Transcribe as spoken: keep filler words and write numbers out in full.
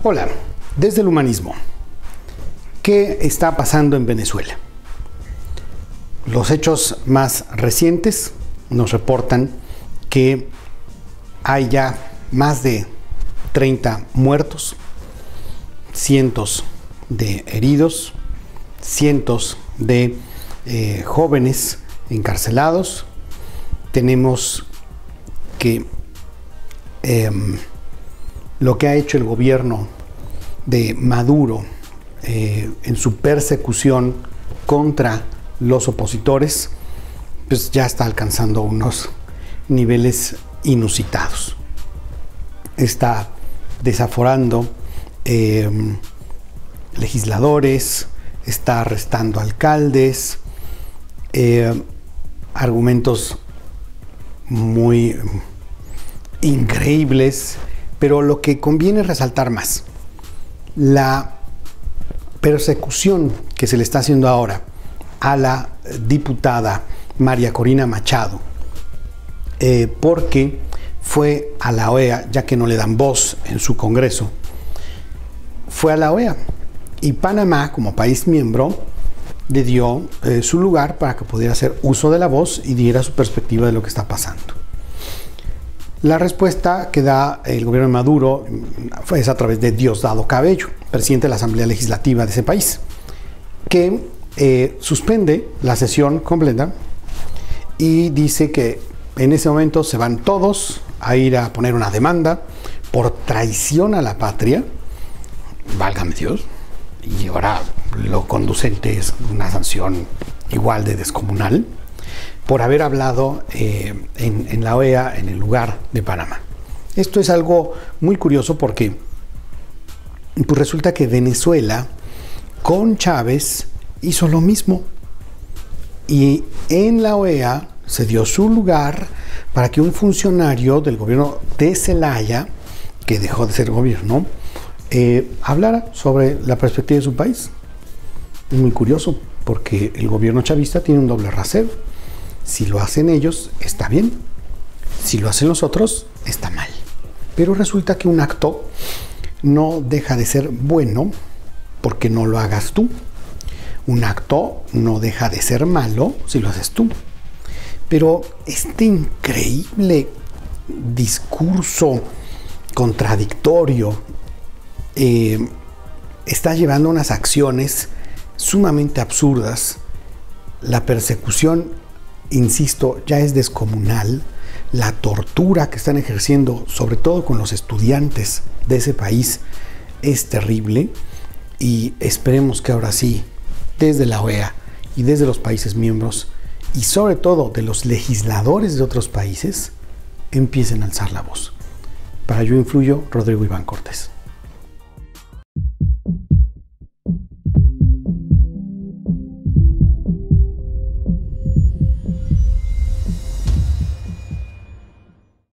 Hola, desde el humanismo, ¿qué está pasando en Venezuela? Los hechos más recientes nos reportan que hay ya más de treinta muertos, cientos de heridos, cientos de eh, jóvenes encarcelados. Tenemos que eh, lo que ha hecho el gobierno de Maduro eh, en su persecución contra los opositores, pues ya está alcanzando unos niveles inusitados. Está desaforando eh, legisladores, está arrestando alcaldes, eh, argumentos muy increíbles, pero lo que conviene es resaltar más la persecución que se le está haciendo ahora a la diputada María Corina Machado, eh, porque fue a la O E A, ya que no le dan voz en su Congreso, fue a la O E A y Panamá, como país miembro, le dio eh, su lugar para que pudiera hacer uso de la voz y diera su perspectiva de lo que está pasando. La respuesta que da el gobierno de Maduro fue a través de Diosdado Cabello, presidente de la Asamblea Legislativa de ese país, que eh, suspende la sesión completa y dice que en ese momento se van todos a ir a poner una demanda por traición a la patria, válgame Dios, y ahora lo conducente es una sanción igual de descomunal, por haber hablado eh, en, en la O E A en el lugar de Panamá. Esto es algo muy curioso porque pues resulta que Venezuela con Chávez hizo lo mismo y en la O E A se dio su lugar para que un funcionario del gobierno de Zelaya, que dejó de ser gobierno, eh, hablara sobre la perspectiva de su país. Es muy curioso porque el gobierno chavista tiene un doble rasero. Si lo hacen ellos, está bien. Si lo hacen los otros, está mal. Pero resulta que un acto no deja de ser bueno porque no lo hagas tú. Un acto no deja de ser malo si lo haces tú. Pero este increíble discurso contradictorio eh, está llevando a unas acciones sumamente absurdas. La persecución, insisto, ya es descomunal. La tortura que están ejerciendo, sobre todo con los estudiantes de ese país, es terrible. Y esperemos que ahora sí, desde la O E A y desde los países miembros, y sobre todo de los legisladores de otros países, empiecen a alzar la voz. Para Yo Influyo, Rodrigo Iván Cortés.